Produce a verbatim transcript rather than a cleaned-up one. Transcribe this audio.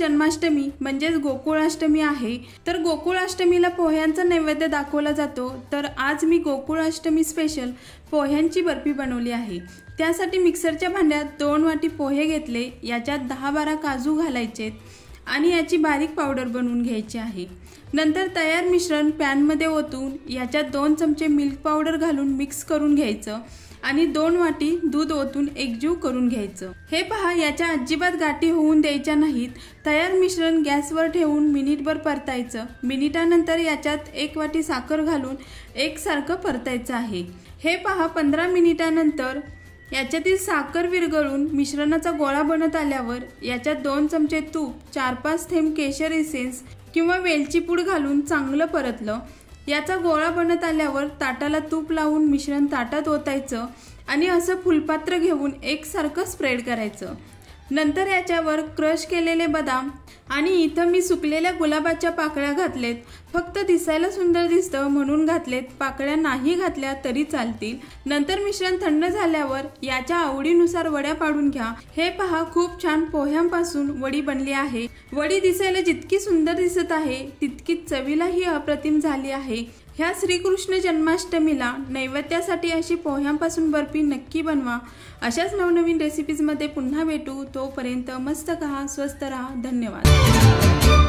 जन्माष्टमी म्हणजेच गोकुळाष्टमी आहे। तर गोकुळाष्टमीला पोह्यांचा नैवेद्य दाखवला जातो। तर आज मी गोकुळाष्टमी स्पेशल पोह्यांची बर्फी बनवली आहे। त्यासाठी मिक्सरच्या भांड्यात दोन वाटी पोहे घेतले, याच्यात दहा बारा काजू घालायचे आणि याची बारीक पावडर बनवून घ्यायची आहे। नंतर तयार मिश्रण पॅन मध्ये ओतून याच्यात दोन चमचे मिल्क पावडर घालून मिक्स करून घ्यायचं आणि दोन वाटी दूध ओतून एकजीव करून घ्यायचं। हे पहा, याच्या अजिबात गाठी होऊन द्यायच्या नाहीत। तयार मिश्रण गॅसवर ठेवून मिनिटभर परतायचं। मिनिटानंतर याच्यात एक वाटी साखर घालून एकसारखं परतायचं आहे। हे पहा, पंधरा मिनिटानंतर याच्यातील साखर विरघळून मिश्रणाचा गोळा बनत आल्यावर याच्यात दोन चमचे तूप, चार पाच थेंब केशर इसेन्स किंवा वेलची पूड घालून चांगलं परतलं। याचा गोळा बनत आल्यावर ताटाला तूप लावून मिश्रण ताटात ओतायचं आणि असं फुलपात्र घेऊन एकसारखं स्प्रेड करायचं। नंतर याच्यावर क्रश केलेले बदाम आणि इथं मी सुकलेल्या गुलाबाच्या पाकळ्या घातलेत। फक्त दिसायला सुंदर दिसतं म्हणून घातलेत, पाकळ्या नाही घातल्या तरी चालतील। नंतर मिश्रण थंड झाल्यावर याच्या आवडीनुसार वड्या पाडून घ्या। हे पहा, खूप छान पोह्यांपासून वडी बनली आहे। वडी दिसायला जितकी सुंदर दिसत आहे तितकीच चवीलाही अप्रतिम झाली आहे। ह्या श्रीकृष्ण जन्माष्टमीला नैवेद्यासाठी अशी पोह्यांपासून बर्फी नक्की बनवा। अशाच नवनवीन रेसिपीज मध्ये पुन्हा भेटू। तोपर्यंत मस्त खा, स्वस्त रहा। धन्यवाद।